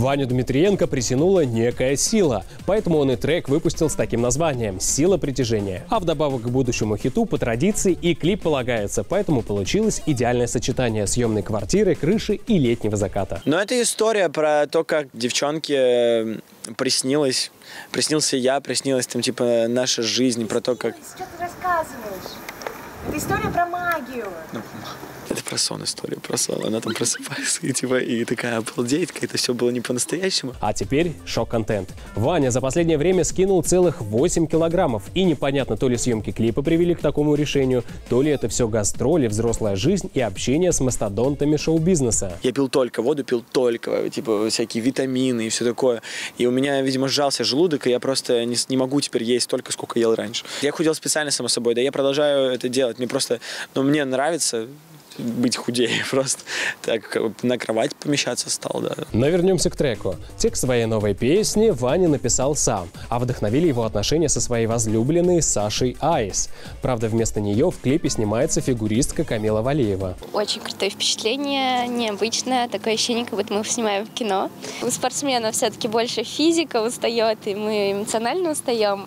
Ваню Дмитриенко притянула некая сила, поэтому он и трек выпустил с таким названием «Сила притяжения». А вдобавок к будущему хиту по традиции и клип полагается, поэтому получилось идеальное сочетание съемной квартиры, крыши и летнего заката. Но это история про то, как девчонке приснился я, приснилась там типа наша жизнь, про то, как... Что ты рассказываешь? Это история про магию. Это про сон история, про сон. Она там просыпается и такая, обалдеть, как это все было не по-настоящему. А теперь шок-контент. Ваня за последнее время скинул целых 8 килограммов. И непонятно, то ли съемки клипа привели к такому решению, то ли это все гастроли, взрослая жизнь и общение с мастодонтами шоу-бизнеса. Я пил только воду, типа всякие витамины и все такое. И у меня, видимо, сжался желудок, и я просто не могу теперь есть столько, сколько ел раньше. Я худел специально, само собой, да я продолжаю это делать. Мне нравится быть худее, просто так на кровать помещаться стал, да. Но вернемся к треку. Текст своей новой песни Ваня написал сам, а вдохновили его отношения со своей возлюбленной Сашей Айс. Правда, вместо нее в клипе снимается фигуристка Камила Валиева. Очень крутое впечатление, необычное, такое ощущение, как будто мы снимаем в кино. У спортсмена все-таки больше физика устает, и мы эмоционально устаем,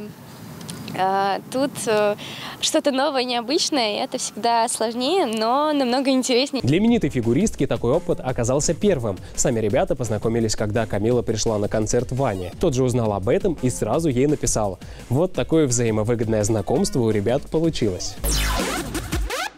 тут что-то новое, необычное, и это всегда сложнее, но намного интереснее. Для именитой фигуристки такой опыт оказался первым. Сами ребята познакомились, когда Камила пришла на концерт Вани. Тот же узнал об этом и сразу ей написал. Вот такое взаимовыгодное знакомство у ребят получилось.